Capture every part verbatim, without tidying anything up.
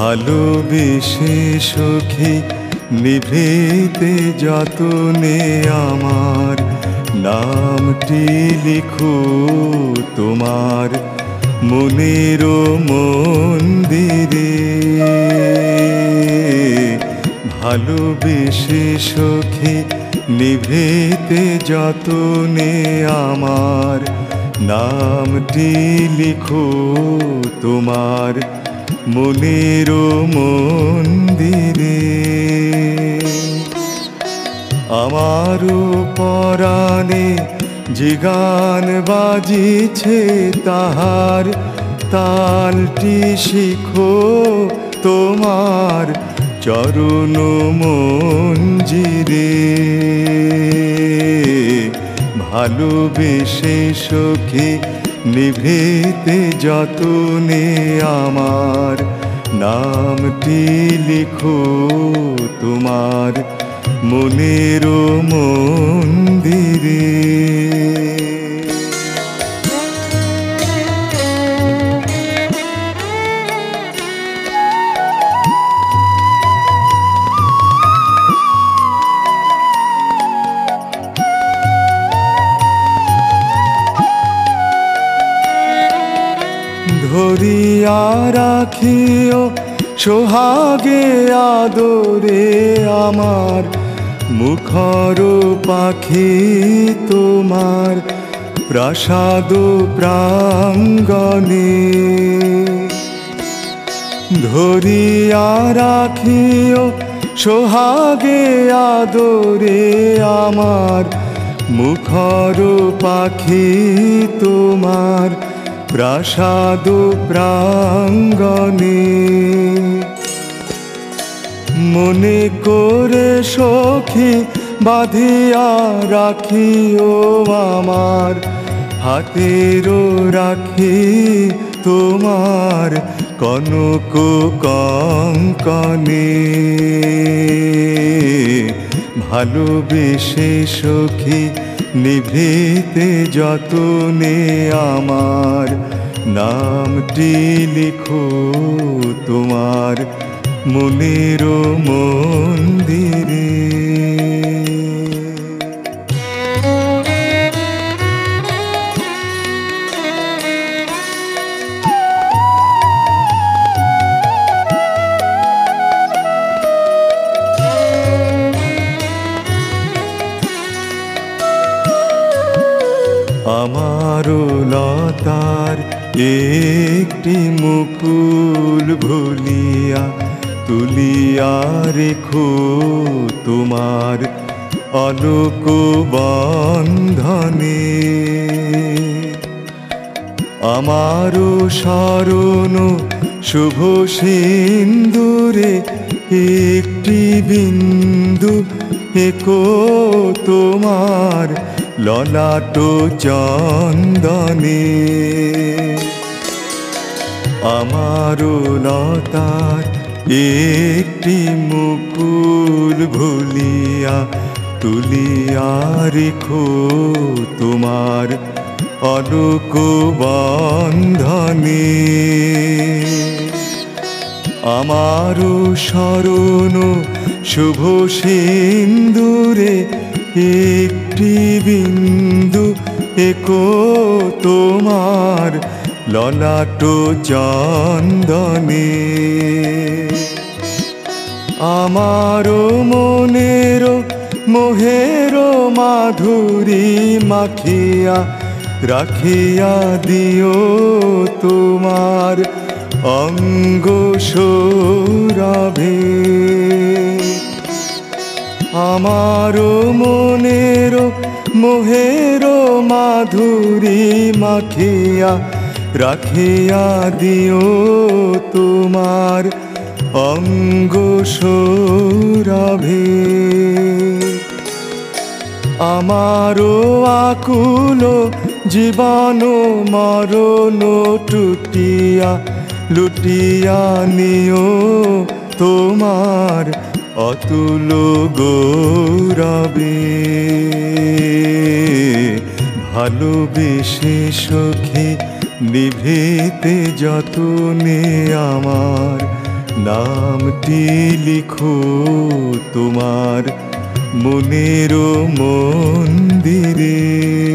ভালোবেসে সখী নিভৃতে যতনে আমার নামটি লিখো তোমার মনের মন্দিরে। ভালোবেসে সখী নিভৃতে যতনে আমার নামটি লিখো তোমার মনের মন্দিরে। আমারও পরাণে যে গান বাজিছে তাহার তালটি শিখো তোমার চরণ মঞ্জিরে। ভালোবেসে সখী নিভৃতে যতনে আমার নামটি লিখো তোমার মনের মন্দিরে। ধরিয়া রাখিও সোহাগে আদরে আমার মুখর পাখি তোমার প্রাসাদ প্রাঙ্গণে। ধরিয়া রাখিও সোহাগে আদরে আমার মুখর পাখি তোমার প্রাসাদ প্রাঙ্গণে। মনে করে সখী বাঁধিয়া রাখিও আমার হাতের রাখি তোমার কনক কঙ্কণে। ভালোবেসে সখী নিভৃতে যতনে আমার নামটি লিখো তোমার মনের মন্দিরে। আমারও লতার একটি মুকুল ভুলিয়া তুলিয়া রেখো তোমার অলোক বন্ধনে। আমারও শরণ শুভ সিন্দুরে একটি বিন্দু একো তোমার ললাট চন্দনে। আমারও লতার একটি মুকুল ভুলিয়া তুলিয়া রেখো তোমার অলোক বন্ধনে। আমারও শরণ শুভ সিন্দুরে একটি বিন্দু একো তোমার ললাট চন্দনে। আমারও মনের মোহের মাধুরী মাখিয়া রাখিয়া দিও তোমার অঙ্গ সৌরভে। আমারও মনের মোহের মাধুরী মাখিয়া রাখিয়া দিও তোমার অঙ্গ সৌরভে। আমারও আকুল জীবন মরণ টুটিয়া লুটিয়া নিও তোমার অতুল গৌরবে। ভালোবেসে সখী নিভৃতে যতনে আমার নামটি লিখো তোমার মনের মন্দিরে।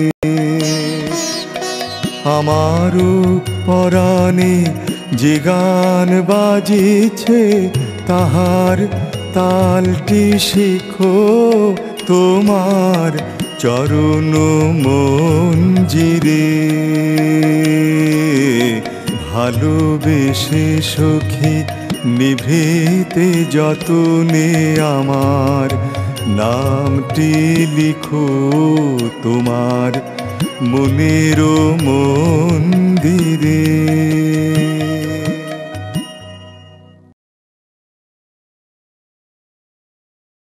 আমারও পরাণে যে গান বাজিছে তাহার তালটি শিখো তোমার চরণ মঞ্জিরে। ভালোবেসে সখী নিভৃতে যতনে আমার নামটি লিখো তোমার মনের মন্দিরে।